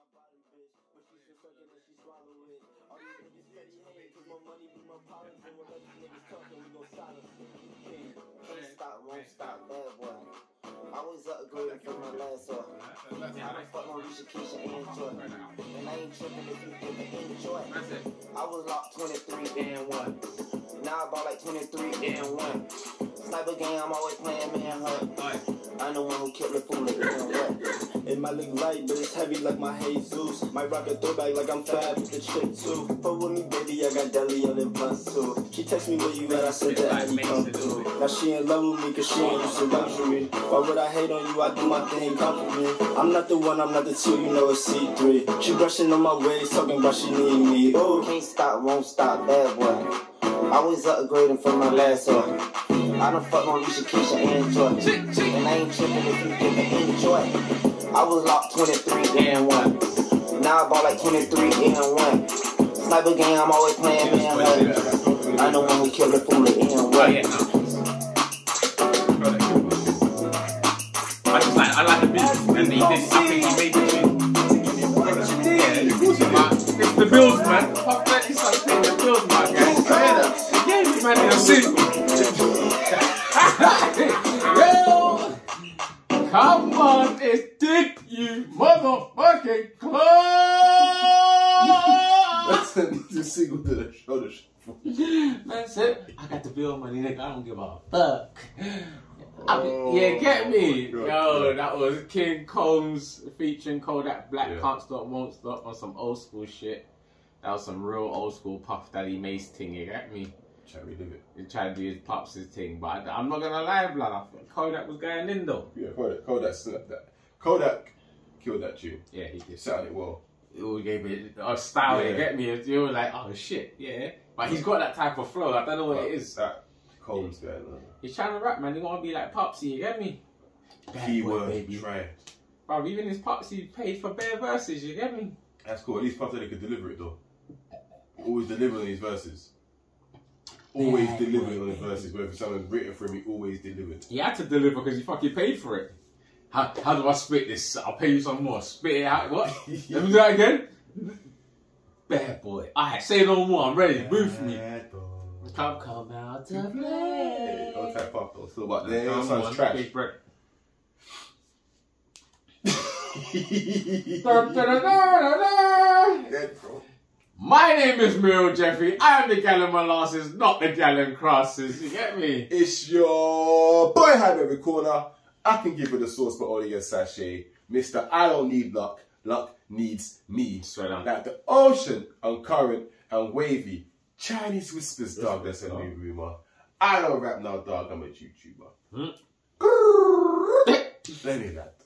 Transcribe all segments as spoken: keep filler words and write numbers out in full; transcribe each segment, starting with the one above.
body, bitch. But she should suck it and she swallow it. All these niggas steady hating, cause more money be more problems. And we'll let these niggas talk and we gon' silence it. King. Can't stop, won't stop, bad boy. Always upgrading from my last one. I done fuck my Risha, Keisha, and Joy. And I ain't tripping if you give it enjoy. I was locked twenty-three and one. Now I bought like twenty-three and one. Sniper game, I'm always playing manhunt. I'm the one who killed the fool and what? It might look light, but it's heavy like my Jesus. Might rock a throwback like I'm fab with the chick too. Fuck with me, baby, I got deli on them blunts too. She text me where you at, I said that I need come through. Now she in love with me cause she ain't used to luxury. Why would I hate on you? I do my thing, come for me. I'm not the one, I'm not the two, you know it's C three. She brushing on my waist, talking about she need me. Oh, can't stop, won't stop, bad boy. Always upgrading from my last one. I done fuck my Risha, Keisha, and Joy. And I ain't tripping if you give it enjoy. I was locked twenty-three and one. Now I bought like twenty-three and one. Sniper game, I'm always playing manhunt. I know when we kill the fool and what? I just like, I like the business, and he did, I think he made the tune. Yeah, of course he did. It's the bills, man. Fuck that, he's like paying the bills, man, guys. Yeah, this man is a single. Yo, come on, it's Dick, you motherfucking clone! That's the single to the shoulder. That's it. I got the bill money, nigga. I don't give a fuck. I mean, yeah, get me. Oh, Yo, that was King Combs featuring Kodak Black, yeah. Can't Stop, Won't Stop on some old school shit. That was some real old school Puff Daddy Mace thing, you get me? Try to relive it. He tried to do his pops' thing, but I, I'm not gonna lie, blood. I think Kodak was going in though. Yeah, Kodak, Kodak snapped that. Kodak killed that tune. Yeah, he did. Sounded it well. It all gave it a style, Yeah. you get me? You were like, oh shit, yeah. But he's got that type of flow, I don't know what But it is. That Combs going on. He's trying to rap, man. He want to be like Popsy, you get me? Keyword, baby. try. Bro, even his Popsy paid for bare verses, you get me? That's cool. At least Puff Daddy could deliver it though. Always delivering on his verses. Always Yeah, delivering boy, on his verses. Whether someone's written for him, he always delivered. He had to deliver because he fucking paid for it. How, how do I spit this? I'll pay you some more. Spit it out. What? Let me do that again. Bad boy. Alright, say no more. I'm ready. Move for me. Come, come out to play. Don't type Puff though. Still about there. Come Sounds on, trash. big break. Da, da, da, da, da. Dead, bro. My name is MeroJefe. I am the gallon molasses, not the gallon crosses. You get me? It's your boy HighberryCorner. I can give you the sauce, but only a sachet. Mister I don't need luck. Luck needs me. Straight on. Like the ocean and current and wavy. Chinese whispers, dog. That's a new rumor. I don't rap now, dog. I'm a YouTuber. Hmm? Let me that.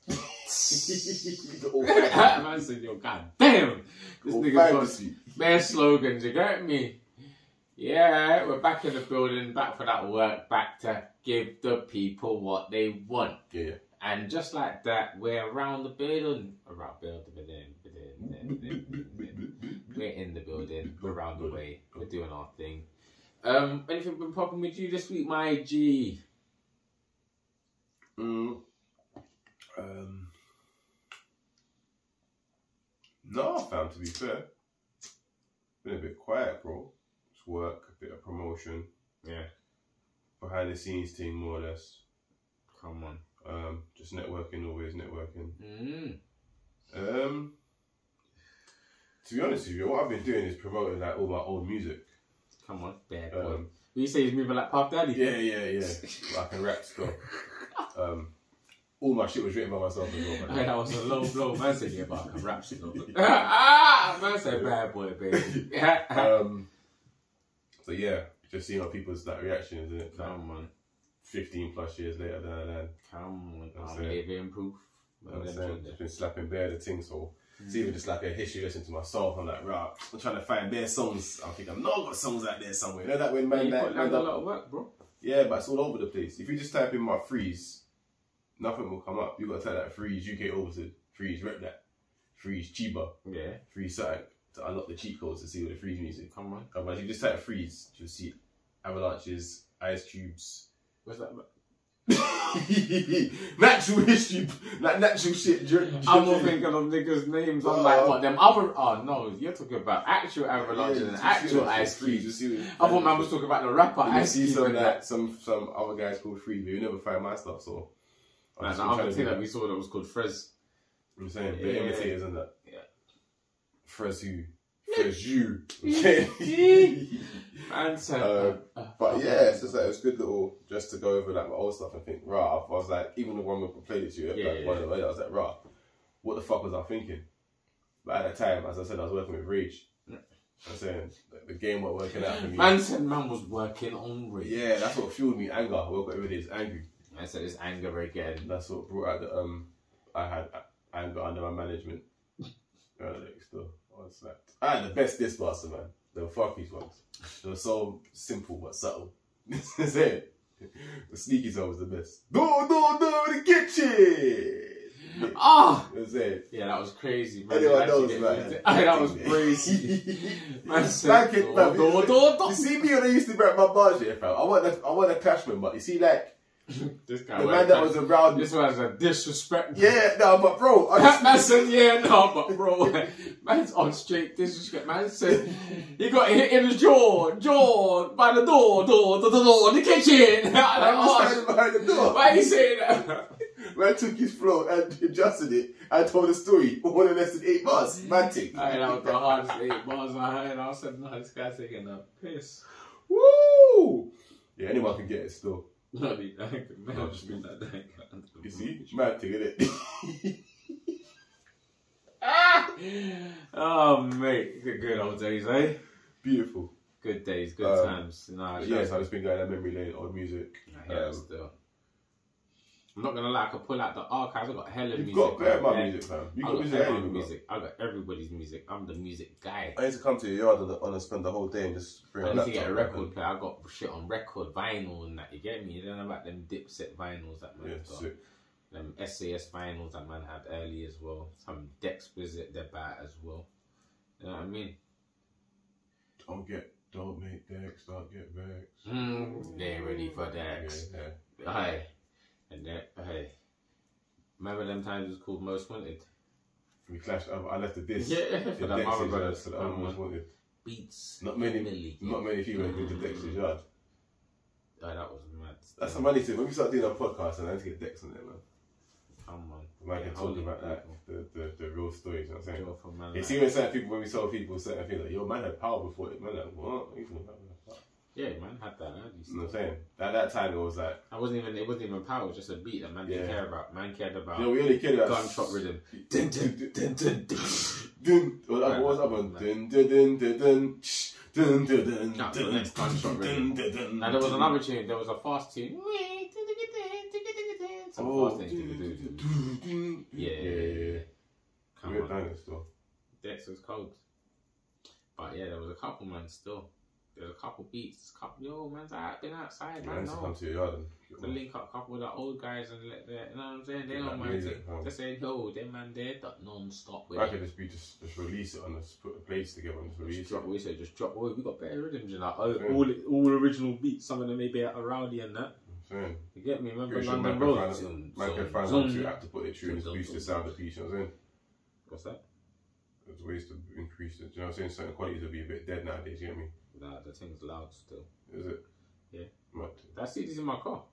Man said, yo, god damn. This nigga got bare slogans, you get me? Yeah, we're back in the building, back for that work, back to give the people what they want. Yeah. And just like that, we're around the building. Around building, building, building. We're in the building, we're around the way, we're doing our thing. Um, anything been popping with you this week, my G? Mm. Um, no, I found to be fair. Been a bit quiet, bro. Just work, a bit of promotion. Yeah. Behind the scenes thing, more or less. Come on. Um, just networking, always networking. Mm. Um, to be honest with you, what I've been doing is promoting like all my old music. Come on, bad boy. Um, you say he's moving like Puff Daddy? yeah, yeah, yeah. I can rap still. Um, all my shit was written by myself as well. Hey, that was a low blow. Man said, yeah, but I can rap still. Ah, man said, bad boy, baby. um, so yeah, just seeing how people's like reactions, isn't it? Come on. fifteen plus years later, down and Come on. That's I'm it. living proof. I'm saying, just been slapping bare the thing, so it's even just like a history lesson to myself. I'm like, right, I'm trying to find bare songs. I think I've not got songs out there somewhere. You know that when man, You that, put man, like a lot of work, bro. yeah, but it's all over the place. If you just type in my freeze, nothing will come up. You got to type that freeze U K Overton, freeze rep that, freeze Chiba, Yeah. freeze something to unlock the cheat codes to see all the freeze music. Come on. Otherwise, you just type freeze, you'll see avalanches, ice cubes. What's that? Natural history, like natural shit. I'm not thinking of niggas' names. I'm uh, like, what, them other. Oh, no, you're talking about actual Avalanche yeah, and actual Ice Cube. I thought man was talking about the rapper Ice Cube. Some, like, some, some other guys called Free, but you never find my stuff, so. Man, the other thing that we saw that was called Frez. I'm saying, yeah. the imitators and that. Yeah. Frez who? Frez you. Okay. Man said, uh, uh, but yeah, it's just like, it was good little, just to go over like my old stuff and think, rah, I was like, even the one we played it to you, yeah, like, yeah, one yeah. of the way, I was like, rah, what the fuck was I thinking? But at that time, as I said, I was working with Rage. Yeah. I'm saying, like, the game wasn't working out for me. Man said man was working on Rage. Yeah, that's what fueled me, anger. I woke up every day, it's angry. I said it's anger again. That's what brought out the, um, I had anger under my management. uh, like, still, I was like, I had the best disc buster, man. They were fuckies ones. They were so simple but subtle. That's it. The sneakies one was the best. No, no, no, in the kitchen! Ah! Oh! That's it. Yeah, that was crazy, man. Anyone knows, man. That was crazy. Man said, do, do, do, do. You see me when I used to break my bars here, fam? I want a, I want a clashman, but you see, like, this guy the man that was around. This was a disrespect. Yeah, no, but bro. Man said, yeah, no, but bro. Man's on straight disrespect. Man said, he got hit in his jaw, jaw, by the door, door, door, door, door, in the kitchen. I like, was oh, standing behind the door. Why are you saying that? Man took his flow and adjusted it and told a story for one of less than eight bars. Man tick. That was the hardest eight bars I heard. I said, no, this guy's taking a piss. Woo! Yeah, anyone can get it still. No, man, I've just been that day. You see? Mad thing, innit? Ah! Oh, mate. Good, good old days, eh? Beautiful. Good days, good um, times. No, yes, I've just been going down memory lane on music. Yeah, um, still. I'm not gonna lie, I could pull out the archives. I've got hella You've music. You've got better my yeah. music, fam. You got, got music, got music. I got everybody's music. I'm the music guy. I used to come to your yard and, and spend the whole day and just bring I need to get a record player. I got shit on record, vinyl and that. You get me? You don't know about them Dipset vinyls that man yeah, got. Sick. Them S A S vinyls that man had early as well. Some Dex visit they're bad as well. You know what I mean? Don't get, don't make Dex, don't get Vex. Mm, they're ready for Dex. Yeah, yeah. Hey, and then hey. Remember them times it was called Most Wanted? We clashed. I, I left the disc. Yeah, for that Mother Brothers. So that um, Most Wanted. Beats. Not many. Millie, not many people went to Dex's yard. Oh, that was mad. That's the money thing. When we start doing our podcast, and I need to get Dex on there, man. Come on. Man yeah, can talk about that, the, the the real stories. You know what I'm saying? Sure, man, you like, see when certain people, when we saw people, certain things like, yo, man had power before it. Man, like, what? Yeah, man had that. You know what I'm saying? At that time, it was like I wasn't even. It wasn't even power. It was just a beat that man didn't yeah. care about. Man cared about. You know, we only cared about gunshot rhythm. Dun dun dun dun dun. Dun. What was that one? Dun dun dun dun dun. Dun dun dun dun. dun. Next gunshot rhythm. Now there was another tune. There was a fast tune. Some oh, fast thing. Yeah, yeah, yeah. Come We're on. bangers still. Dex was cold. But yeah, there was a couple man still. There's a couple beats, couple yo man's out, been outside, man. Man, No. to come to your yard and To link up a couple of the old guys and let that, you know what I'm saying? They yeah, don't mind it. um, They say, yo, them man there, that non-stop with I it. could just be just, just release it and just put a place together and just release Just drop, it. we say just drop. Oh, we got better rhythms, you know. Oh, Yeah. all all original beats. Some of them maybe are rowdy and that. I'm saying. You get me? Remember Pretty sure London man Road? can find, man can find one too app to put it through and just boost the sound of the piece. You know what I'm saying? What's that? There's ways to increase it. Do you know what I'm saying? Certain qualities will be a bit dead nowadays. You get me? Nah, the thing's loud still. Is it? Yeah. What? That C D's in my car.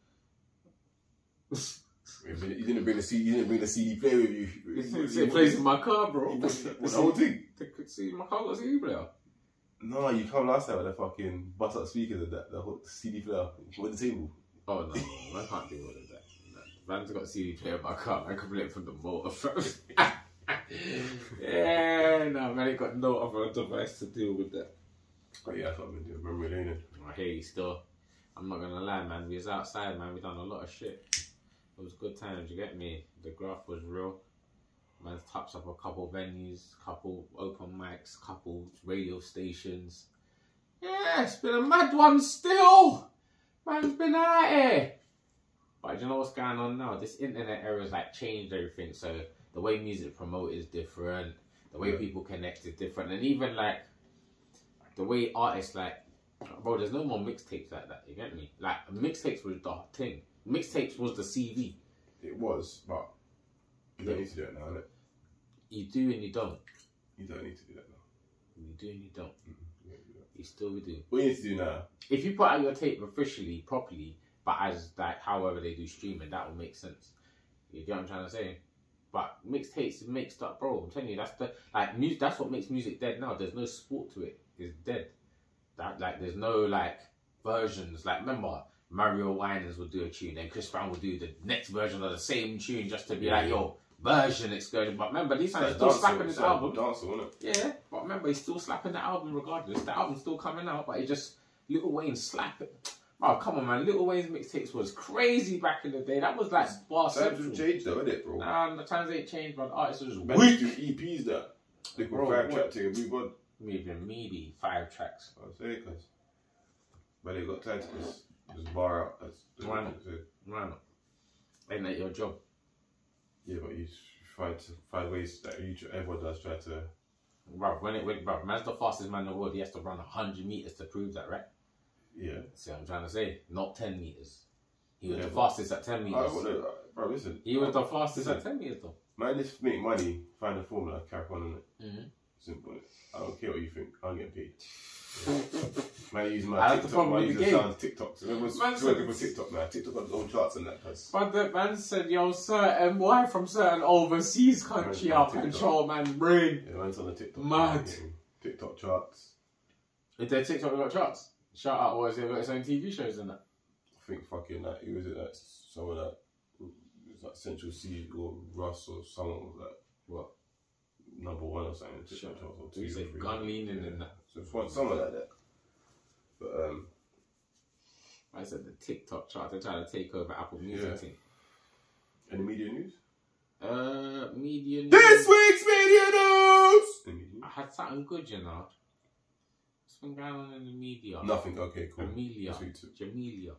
You didn't bring the C D. You didn't bring the C D player with you. It plays in my car, bro. The whole thing. The C D, my car got a C D player. No, you come last time with the fucking bust up speakers and that the whole C D player with the table. Oh no, no, I can't do all of that. Man's got a C D player in my car. I can play it from the motor first. Yeah, no man, ain't got no other device to deal with that. Oh yeah, that's what I've been doing. Memory lane. I hear you still. I'm not gonna lie, man. We was outside, man. We done a lot of shit. It was good times. You get me? The graph was real. Man's touched up a couple venues, couple open mics, couple radio stations. Yeah, it's been a mad one still. Man's been out here. But you know what's going on now? This internet era's like changed everything. So the way music promoted is different. The way yeah. people connect is different. And even like the way artists like, bro, there's no more mixtapes like that. You get me? Like mixtapes was the thing. Mixtapes was the C D. It was, but you don't need to do it now, innit? You do and you don't. You don't need to do that now. You do and you don't. Mm-hmm. You, don't do that. You still do. What you need to do now? If you put out your tape officially, properly, but as like however they do streaming, that will make sense. You get what I'm trying to say? But mixtapes make stuff, bro. I'm telling you, that's the like music. That's what makes music dead now. There's no sport to it. It's dead. That like there's no like versions. Like remember, Mario Winans would do a tune, then Chris Brown would do the next version of the same tune just to be yeah. like, yo, version excursion. But remember, these guys still slapping this album. Dancer, wasn't it? Yeah, but remember, he's still slapping the album regardless. The album's still coming out, but it just Lil Wayne slap it. Oh, come on, man. Lil Wayne's mixtapes was crazy back in the day. That was like bar central. Times have changed though, innit, bro? Nah, the times ain't changed, but the artists are just weak. Weak. Do E Ps that. They got Bro, five tracks to move on. Even meaty, five tracks. I'll say it, cuz. But they got time to just, just bar out. That's Why not? Why not? Ain't that your job? Yeah, but you try to find ways that you, everyone does try to. Bro, when it went, bro, man's the fastest man in the world. He has to run one hundred meters to prove that, right? Yeah. See what I'm trying to say? Not ten meters. He was yeah, the fastest at ten meters. I wanna, bro, listen. He was the fastest listen, at ten meters, though. Man, just make money, find a formula, carry on in it. Mm-hmm. Simple. I don't care what you think. I'm getting paid. Man, use my I TikTok. Man, use the sounds TikToks. Everyone's man working for TikTok now. TikTok got its own charts and that. Cause but the man said, yo, certain boy from certain overseas country out control man's brain. Yeah, man's on the TikTok. Mad. TikTok charts. Is there TikTok got charts? Shout out, what is it? Got its own T V shows and that? I think fucking that. Who was it? That someone that it was like Central C or Russ or someone was like what number one or something. TikTok sure. charts or two. You say gun leaning and that. So it's someone like that. But um, I said the TikTok chart. They're trying to take over Apple Music. Yeah. Team. Any media news? Uh, media news. This week's media news. I had something good, you know. What's been going on in the media? Nothing. Okay, cool. Amelia. Jamelia.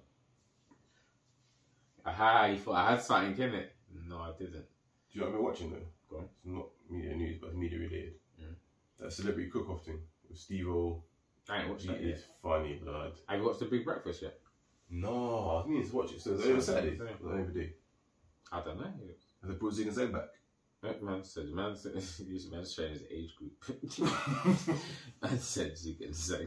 Aha, you thought I had something in it? No, I didn't. Do you know what I've been watching though? Go on. It's not media news, but it's media related. Mm. That celebrity cook-off thing with Steve-O. I ain't watched that yet. It's funny, blood. Have you watched The Big Breakfast yet? No, I need to watch it. So it's over Saturday. Not every day. I don't know. Has they brought Zig and Zag back? That man said, man said, this man's showing his age group. Man said, Zig and Zag.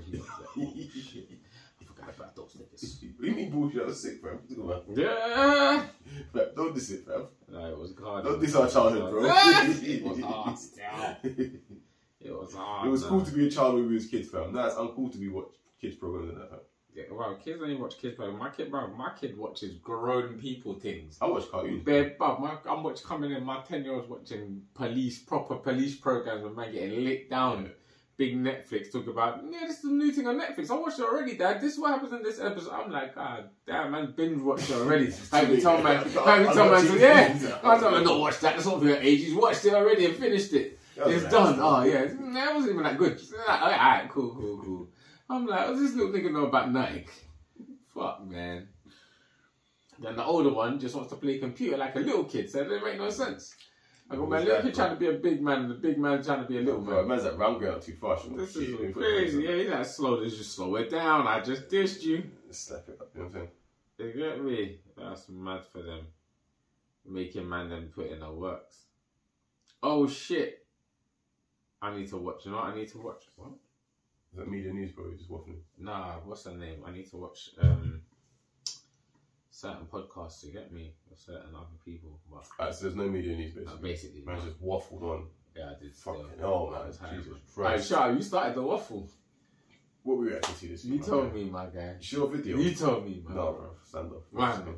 I forgot about those niggas. What do you mean bullshit? I was sick, fam. Yeah. Fam, don't diss it, fam. No, it was hard. Don't diss our childhood, bro. It was hard still. It was hard. It was man. cool to be a child when we was kids, fam. Now it's uncool to be watch kids programs and that, fam. Yeah, well, kids only watch kids programs. My kid, bro, my kid watches grown people things. I watch cartoons. Bare, bro, my, I'm watching coming in. My ten year old's watching police, proper police programs with man getting licked down. Yeah. Big Netflix talk about, yeah, this is the new thing on Netflix. I watched it already, Dad. This is what happens in this episode. I'm like, God damn, man, binge watched it already. Haven't told man, haven't told man, yeah. I told man, don't watch that. That's not for your age. He's watched it already and finished it. It's done. Oh yeah, that wasn't even that good. Like, all right, cool, cool, cool. I'm like, what's this little nigga know about Nike? Fuck, man. Then the older one just wants to play computer like a little kid, so it doesn't make no sense. I got my little kid trying to be a big man, and the big man trying to be a little man. Bro, man's like, I'm going too fast. This is crazy. Yeah, he's like, slow, this just slow it down. I just dissed you. Slap it up, you know what I'm saying? You get me? That's mad for them. Making man them put in the works. Oh shit. I need to watch. You know what I need to watch? What? Is that media news, bro? You're just waffling. Nah, what's her name? I need to watch um, certain podcasts to get me with certain other people. But Alright, so there's no media news, basically. uh, basically, Man's just waffled on. yeah, I did. Fucking still. hell, man. Jesus Alright, Christ. Shah, you started the waffle. What were we actually see this You week, told man? me, my guy. It's your video. You told me, man. No, bro. Stand up. Man.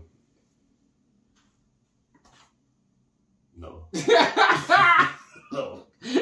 No. No.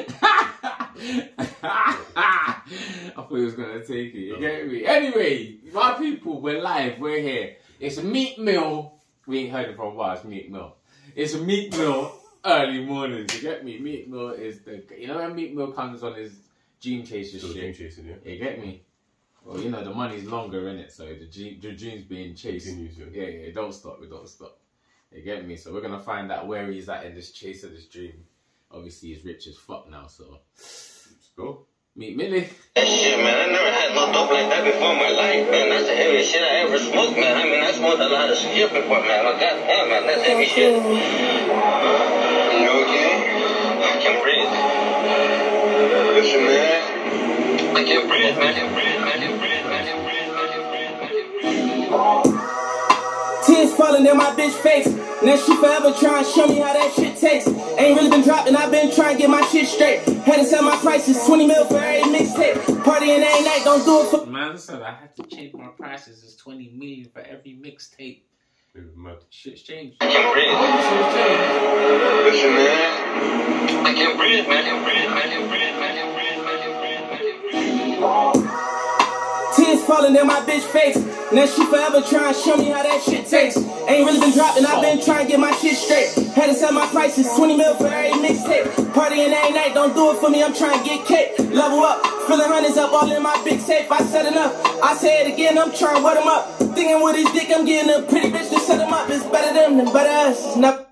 I thought he was going to take it. You get me? Anyway, my people, we're live. We're here. It's a Meek Mill. We ain't heard it for a while. It's Meek Mill. It's a Meek Mill early mornings. You get me? Meek Mill is the... You know when Meek Mill comes on his dream chaser Still shit? dream chasing, yeah. You get me? Well, you know, the money's longer, innit? So the, dream, the dream's being chased. Continues, yeah. Yeah, yeah, don't stop. We don't stop. You get me? So we're going to find out where he's at in this chase of this dream. Obviously, he's rich as fuck now, so... Let's go. Meek Millie. That shit, man, I never had no dope like that before in my life, man. That's the heaviest shit I ever smoked, man. I mean, I smoked a lot of shit before, man. But goddamn, man, that's heavy shit. You okay? I can't breathe. Listen, man. I can't breathe, man. I can't breathe, man. I can't breathe, man. I can't breathe, man. I can't breathe, man. I can't breathe. Tears falling in my bitch face. Now she forever trying to show me how that shit tastes. Ain't really been dropping, I've been trying to get my shit straight. Had to sell my prices, twenty mil for every mixtape. Partying every night, don't do it for... Man, listen, I had to change my prices. It's twenty million for every mixtape. Shit's changed. I can't breathe. Listen, man. I can't breathe, man. I can't breathe, man. I can't breathe, man. I can't breathe, man. I can't breathe, man. I can't breathe. Tears falling in my bitch face. Now she forever trying to show me how that shit tastes. Ain't really been dropping, I've been trying to get my shit straight. Had to sell my prices, twenty mil for every mixtape. Partying every night, don't do it for me, I'm trying to get cake. Level up, filling hundreds up all in my big safe. I said enough, I say it again, I'm trying to wet him up. Thinking with his dick, I'm getting a pretty bitch to set him up. It's better them than better us. It's not.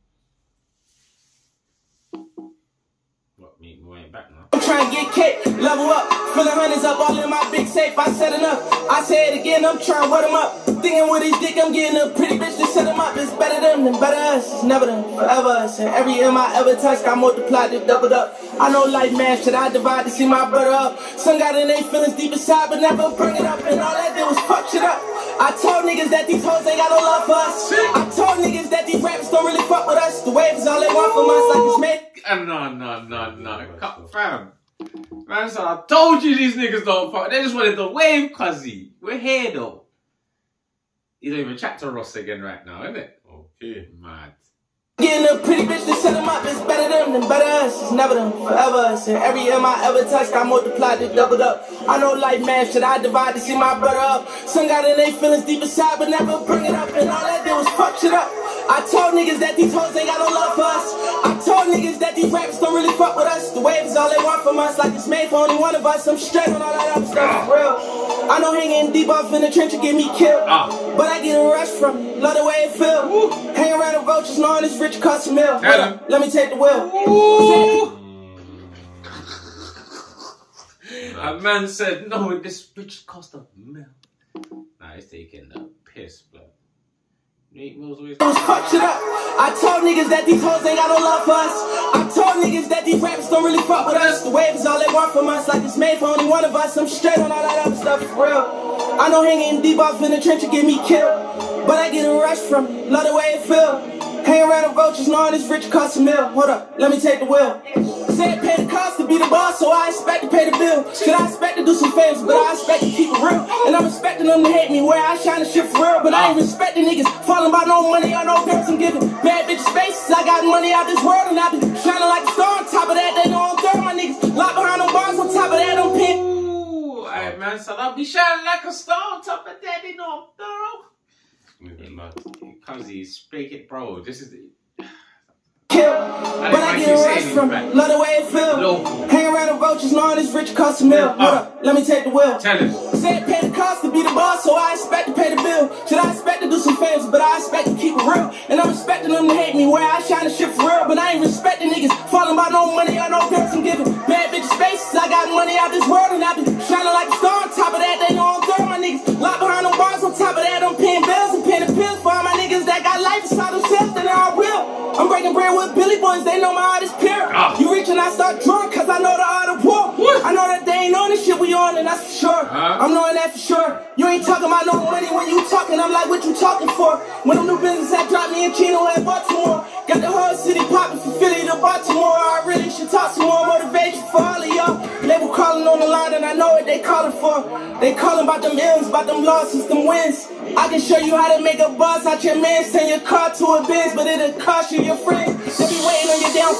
What, me, we ain't back now. I'm trying to get cake, level up, filling hundreds up all in my big safe. I said enough, I say it again, I'm trying to wet him up. Thinking with his dick, I'm getting a pretty bitch to set him up. It's better them than better us. It's never them, forever us. And every M I ever touched, I multiplied it, doubled up. I know life, man, should I divide to see my brother up? Some got in their feelings deep inside, but never bring it up. And all that did was fuck shit up. I told niggas that these hoes ain't got no love for us. I told niggas that these rappers don't really fuck with us. The wave is all they want from us, like it's made. Uh, no, no, no, no. Cut, fam. Man, so I told you these niggas don't fuck. They just wanted the wave, cuzzy. We're here, though. You don't even chat to Ross again right now, innit? Okay. Mad. Getting a pretty bitch to set him up. It's better them than better us. It's never them, forever us. And every M I ever touched, I multiplied it, doubled up. I know life, man, should I divide to see my brother up? Some got in their feelings deep inside, but never bring it up. And all that did was fuck shit up. I told niggas that these hoes ain't got no love for us. I told niggas that these rappers don't really fuck with us. The wave is all they want from us, like it's made for only one of us. I'm straight on all that other stuff, for real. I know hanging deep off in the trench will get me killed. Ah. But I get a rush from it, love the way it feel. Woo. Hang around the vultures knowing this rich cost a mill. Let me take the wheel. A man said, no, this rich cost a mill. Nah, he's taking the piss, bro. Eight mills always fuck shit up. I told niggas that these hoes ain't got no love for us. I told niggas that these rappers don't really fuck with us. The wave is all they want from us, like it's made for only one of us. I'm straight on all that other stuff, for real. I know hanging deep off in the trench will get me killed. But I get a rush from it, love the way it feel. Hang around the vultures knowing this rich cost a mill. Hold up, let me take the wheel. Said pay the cost to be the boss, so I expect to pay the bill. Should I expect to do some favors, but I expect to keep it real. And I'm expecting them to hate me where I shine the shit for real. But I ain't respecting niggas falling by no money or no pimps. I'm giving bad bitches faces. I got money out this world and I be shining like a star. On top of that, they know I'm thorough. My niggas locked behind them bars. On top of that, I'm pin. Ooh, alright man, so I'll be shining like a star. On top of that, they know I'm thorough. Cause he's speaking, bro. This is the. Kill, but I get a rush from it, love the way it feel. Hang around the vultures knowing this rich cost a mill. Hold up, let me take the wheel. Tell him. Said pay the cost to be the boss, so I expect to pay the bill. Should I expect to do some favors, but I expect to keep it real. And I'm expecting them to hate me where I shine the shit for real. But I ain't respecting niggas falling by no money or no pimps. I'm giving bad bitches faces. I got money out this world and I be shining like a star. On top of that, they know I'm thorough. My niggas locked behind them bars. On top of that, I'm paying bills and paying the pills for all my niggas that got life inside themselves. Then I will. I'm breaking bread with Billy Boys, they know my art is pure. Ah. You reach and I start drunk, cause I know the art of war. What? I know that they ain't on the shit we on, and that's for sure. Uh. I'm knowing that for sure. You ain't talking about no money when you talking, I'm like, what you talking for? When them new business had dropped me in Chino and Baltimore. Got the whole city popping from Philly to Baltimore. I really should talk some more motivation for all of y'all. Label calling on the line and I know what they calling for. They calling about them M's, about them losses, them wins. I can show you how to make a buzz out your man. Send your car to a Benz, but it'll cost you your friends. They'll be waiting on you down.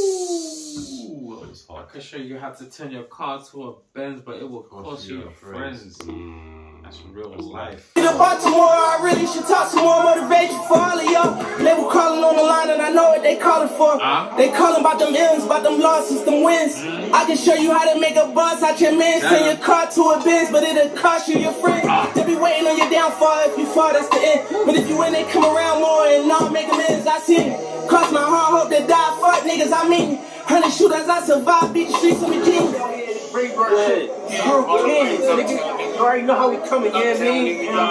I can show you how to turn your car to a Benz, but it will cost you your friends. friends. Mm. That's real life. To Baltimore, I really should talk some more motivation for all of y'all. Label calling on the line and I know what they calling for. Uh? They calling about them M's, about them losses, them wins. Mm. I can show you how to make a buzz out your man. Send your car to a Benz, but it'll cost you your friends. Uh. They'll be waiting on your downfall. If you fall, that's the end. But if you win, they come around more and not make amends. I see it. Cross my heart, hope they die. Fuck niggas, I mean. Hundred shooters, I survived. Beat the streets of me, jeans. free bird shit. Screw kids, nigga. You already know how we coming, you know what I mean?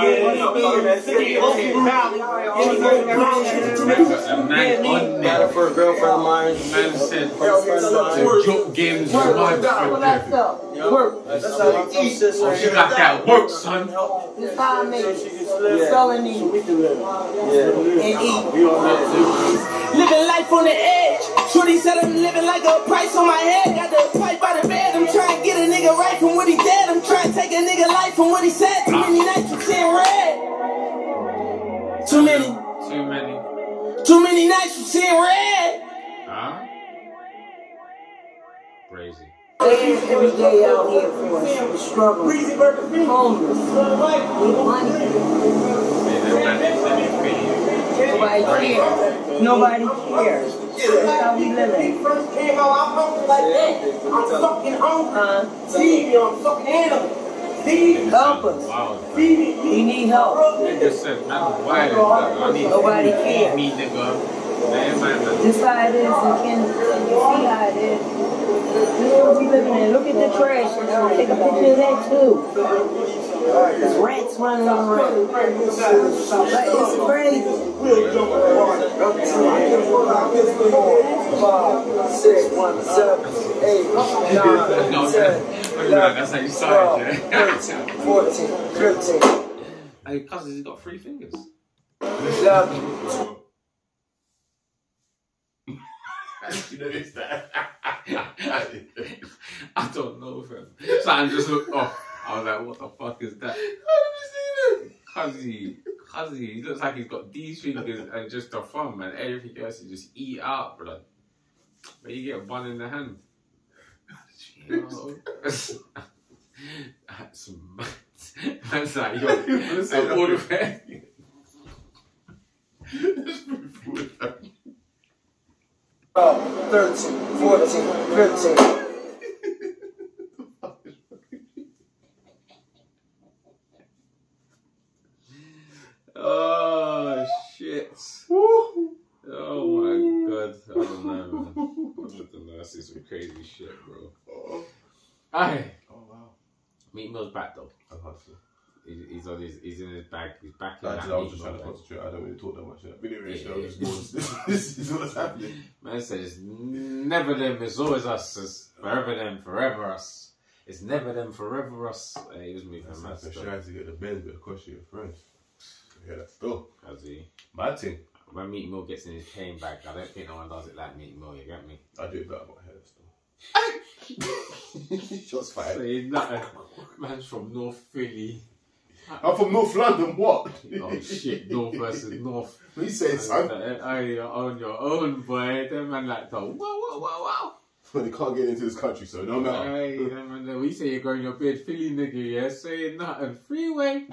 Got it for a girlfriend of mine. Man said, the joke games are my Work. That's how you eat. She got that work, son. This how I make it. Selling these. And eat. Living life on the edge. Shorty said I'm living like a price on my head. Got the pipe by the bed. I'm trying to get a nigga right from what he did. I'm trying to take a nigga life from what he said. Too many nights from seeing red. Too many. Too many. Too many nights from seeing red. Huh? Crazy. Every day out here for us, struggling, homeless, with money. Nobody cares. Nobody cares. That's how we living. First came out, I'm hungry like that. I'm fucking hungry. Uh, Feed me, I'm fucking animal. Feed me. help us. Feed me. We need help. Nigga said, man, why is that? I need Nobody cares. me, nigga. Man, man, man. This how it is, and can you see how it is? This is what we living in. Look at the trash. Take a picture of that too. There's rats running around. Like, it's crazy. Five, six, one, seven, eight, nine, ten, That's how you started, thirteen, fourteen, fifteen. Hey, cuz he's got three fingers. eleven. You notice that? I don't know, fam. So I just looked off. I was like, what the fuck is that? How did you see that? Cuzzy, Cuzzy, he looks like he's got these fingers and just a thumb, and everything else is just eat out, bro. But you get one in the hand. You know? That's mad. That's like, yo, I'm all the way. twelve, thirteen, fourteen, fifteen. Oh shit! Oh my god! I don't know, man. I don't know. This is some crazy shit, bro. Aye. Oh wow. Meat Mill's back though. I'm hustling. He's, he's on his. He's in his bag. He's back in I that was Meat just trying to Mill, concentrate. I don't really talk that much. Yeah. Video Yeah, ratio. yeah, This, this is what's happening. man said it's never them. It's always us. It's forever them. Forever us. It's never them. Forever us. Hey, he was moving That's mad like a stuff. try to get the Benz, but it costs you your friends. Yeah, that's still As he, my thing. when Meat Mill gets in his cane bag, I don't think no one does it like Meat Mill. You get me? I do it better my hair still. Shots fired. Saying that, man's from North Philly. I'm from North London. What? Oh shit, North versus North. What you saying, son? Oh, you're on your own, boy. Them man like to wow, wow, wow, wow. When they can't get into this country, so it don't matter. Hey, them man, we say you're growing your beard, Philly nigga, yeah? Saying nothing. Freeway.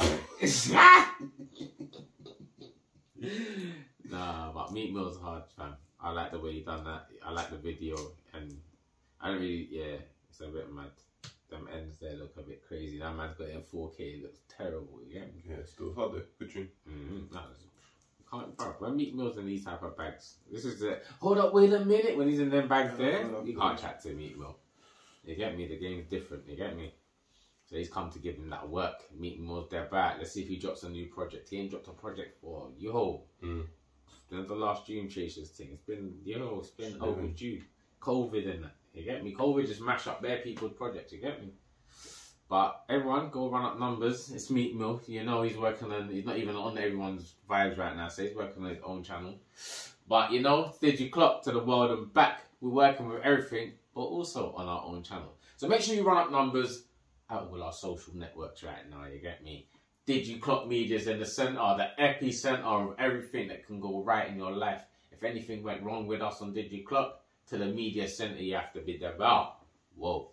Nah, but Meat Mill's hard, fam. I like the way you done that. I like the video, and I don't really, yeah, it's a bit mad. Them ends there look a bit crazy. That man's got it in four K. It looks terrible. You get me? Yeah, it's still hard though. Good tune. Mm-hmm. No, can't, bro, when Meat Mill's in these type of bags, this is the hold up, wait a minute. When he's in them bags there, you can't chat to Meat Mill. You get me? The game's different. You get me? So he's come to give him that work. Meat Mill's there back. Let's see if he drops a new project. He ain't dropped a project for yo. Mm. Then the last Dream Chasers thing. It's been yo. It's been overdue. COVID and that. You get me? COVID just mash up their people's projects. You get me? But everyone, go run up numbers. It's Meat Mill. You know he's working on. He's not even on everyone's vibes right now. So he's working on his own channel. But you know, did you clock to the world and back? We're working with everything, but also on our own channel. So make sure you run up numbers out of all our social networks right now. You get me? Did you clock media's in the center, the epicenter of everything that can go right in your life. If anything went wrong with us on Did You Clock, to the media center you have to be there. Wow. Whoa.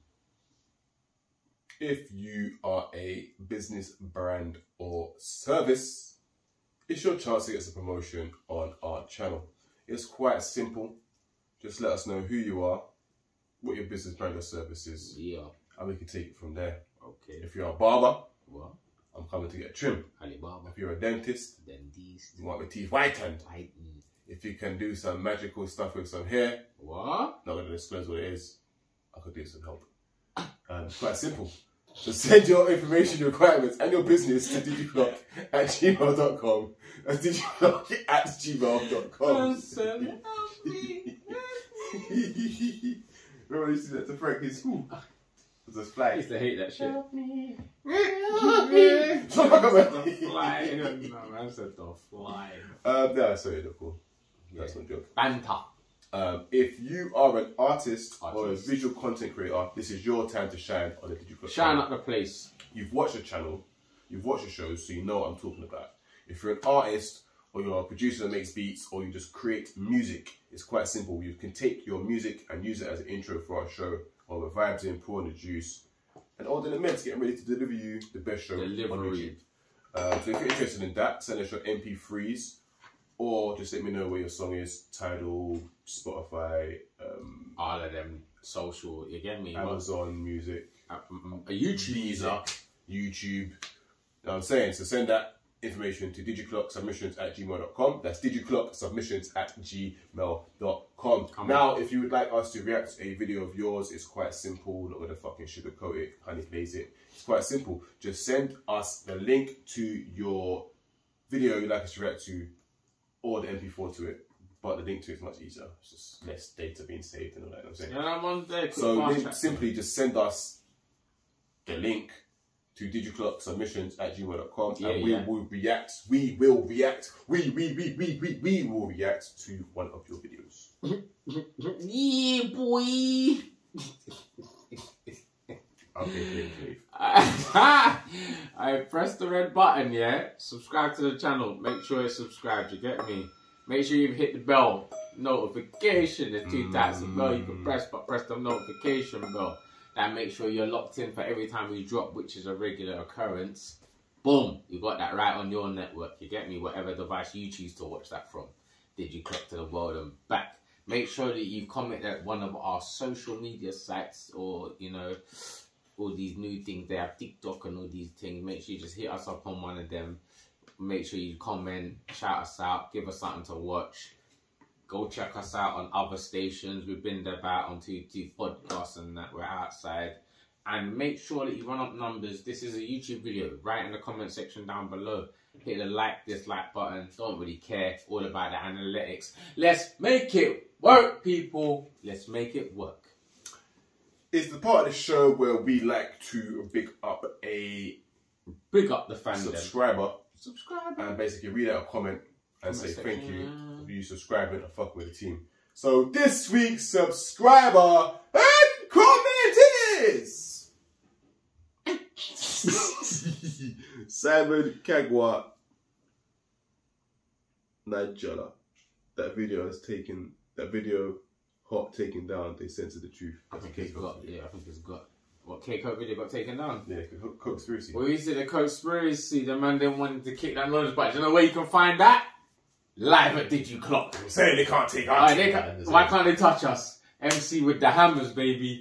If you are a business, brand, or service, it's your chance to get some promotion on our channel. It's quite simple. Just let us know who you are, what your business, brand, or service is, Yeah. and we can take it from there. Okay. If you're a barber, What? I'm coming to get a trim. Alibaba. If you're a dentist, Then these. you want my teeth whitened. Whiten. If you can do some magical stuff with some hair, What? not going to disclose what it is, I could do some help. And it's quite simple. So send your information requirements and your business to digiclock at gmail dot com. That's digiclock at gmail dot com. Remember I used to do that to Frank in school? It was a fly. I used to hate that shit. Help me. The fly. No, man said the fly. Um, no, sorry, no, cool. That's not a joke. Banter. Um, if you are an artist, Artist. or a visual content creator, this is your time to shine on the digital. Shine up the place. You've watched the channel, you've watched the shows, so you know what I'm talking about. If you're an artist, or you're a producer that makes beats, or you just create music, it's quite simple. You can take your music and use it as an intro for our show, or the vibes in, pour in the juice, and all the elements getting ready to deliver you the best show Delivery. on YouTube. Um, so if you're interested in that, send us your M P threes, or just let me know where your song is, Tidal, Spotify, um, all of them social, you get me? Amazon Music, A YouTube user. YouTube. You know what I'm saying? So send that information to digiclocksubmissions at gmail dot com. That's digiclocksubmissions at gmail dot com. Now, if you would like us to react to a video of yours, it's quite simple. Not gonna fucking sugarcoat it, honey glaze it. It's quite simple. Just send us the link to your video you'd like us to react to, or the M P four to it. But the link to it is much easier. It's just less data being saved and all that. You know what I'm saying? Yeah, I'm on there. So link, simply just send us the link to digiclocksubmissions at gmail dot com, yeah, and we yeah. will react. We will react. We we we we we we will react to one of your videos. Yeah, boy. Okay, please, please. I press the red button, yeah? Subscribe to the channel. Make sure you're subscribed, you get me? Make sure you hit the bell notification. There's two types of bell you can press, but press the notification bell. That makes sure you're locked in for every time we drop, which is a regular occurrence. Boom, you got that right on your network. You get me? Whatever device you choose to watch that from. Did you click to the world and back? Make sure that you comment at one of our social media sites, or, you know, all these new things. They have TikTok and all these things. Make sure you just hit us up on one of them. Make sure you comment, shout us out, give us something to watch. Go check us out on other stations. We've been there about on two two podcasts and that. We're outside. And make sure that you run up numbers. This is a YouTube video. Write in the comment section down below. Hit the like, dislike button. Don't really care. All about the analytics. Let's make it work, people. Let's make it work. It's the part of the show where we like to big up a Big up the fandom. subscriber. Subscribe. And basically read out a comment and Comment say thank section. you for you subscribing and fucking with the team. So this week's subscriber and comment is Simon Kagwa Nigeria. That video has taken that video hot taken down, they censored the truth. I think it's got, yeah, I think it's got, what, K-Coke video got taken down? Yeah, conspiracy. Well, you see the conspiracy, the man didn't want to kick that noise, but you know where you can find that? Live at Did You Clock. I'm saying they can't take our Right, they can, why can't they touch us? M C with the hammers, baby.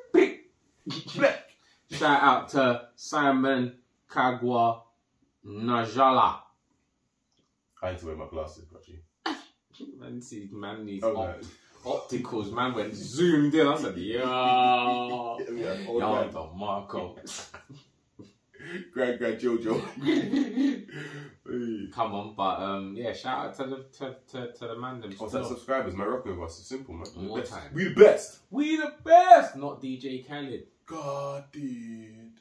Shout out to Simon Kagwa Najala. I need to wear my glasses, actually. Man, see, man needs Oh, op opticals. Man went zoomed in. I said, yo, Yeah, yo, the Marco. Grand Grand Jojo. Come on, but um, yeah, shout out to the to to, to the man them. Oh, that subscribers, man, rocking with us. It's simple, man. We the More best. time. We the best. We the best, not D J Khaled. God did.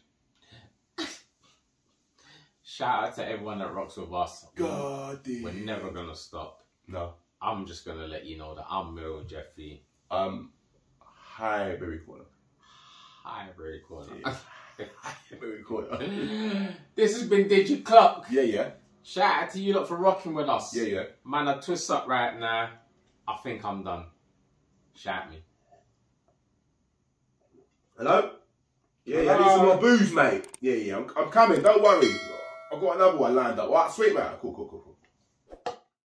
Shout out to everyone that rocks with us. God did. We're never gonna stop. No. I'm just gonna let you know that I'm MeroJefe. Um, HighberryCorner. HighberryCorner. Yeah. HighberryCorner. This has been Did You Clock. Yeah, yeah. Shout out to you lot for rocking with us. Yeah, yeah. Man, I twist up right now. I think I'm done. Shout me. Hello? Yeah, yeah, I need Hello? some more booze, mate. Yeah, yeah, I'm, I'm coming, don't worry. I've got another one lined up. All right, sweet, mate. Cool, cool, cool, cool.